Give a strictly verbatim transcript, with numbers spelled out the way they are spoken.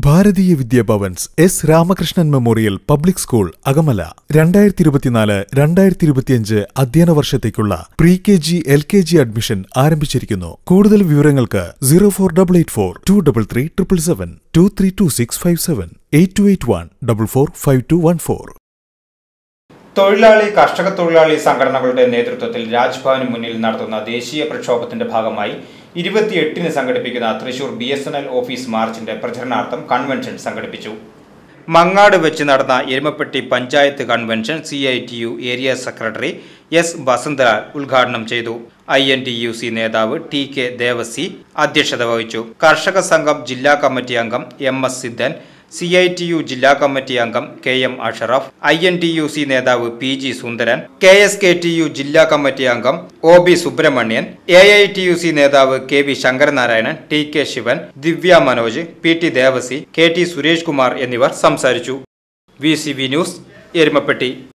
ഭാരതീയ Vidya Bhavan's S Ramakrishnan memorial public school Akamala രണ്ടായിരത്തി ഇരുപത്തിനാല് രണ്ടായിരത്തി ഇരുപത്തിയഞ്ച് അധ്യയന വർഷത്തേക്കുള്ള pre K G L K G admission ആരംഭിച്ചിരിക്കുന്നു. കൂടുതൽ വിവരങ്ങൾക്ക് zero four double eight four two double three triple seven two three two six five seven eight two eight one double four five two one four. തൊഴിലാളി കർഷക തൊഴിലാളി സംഘടനകളുടെ നേതൃത്വത്തിൽ രാജ്ഭവന് മുന്നിൽ നടത്തുന്ന ദേശീയ പ്രക്ഷോഭത്തിന്റെ ഭാഗമായി ഇരുപത്തിയെട്ടിന് സംഘടിപ്പിക്കുന്ന Thrissur B S N L office മാർച്ചിന്റെ പ്രചരണാർത്ഥം കൺവെൻഷൻ സംഘടിപ്പിച്ചു. മങ്ങാട് വെച്ച് നടന്ന Erumapetty panchayat convention C I T U area secretary S Vasanthalal ഉദ്ഘാടനം ചെയ്തു. I N T U C നേതാവ് ടി കെ ദേവസി അധ്യക്ഷത വഹിച്ചു. കർഷക സംഘം ജില്ലാ കമ്മിറ്റി അംഗം M S Sidhan, C I T U ജില്ലാ കമ്മിറ്റി അംഗം K M Ashraf, I N T U C നേതാവ് P G Sundaran, K S K T U ജില്ലാ കമ്മിറ്റി അംഗം O B Subramanian, A I T U C നേതാവ് K V Sankaranarayanan, T K Sivan, Divya Manoj, P T Devasi, K T Suresh Kumar എന്നിവർ സംസാരിച്ചു. V C V news, Erumapetty.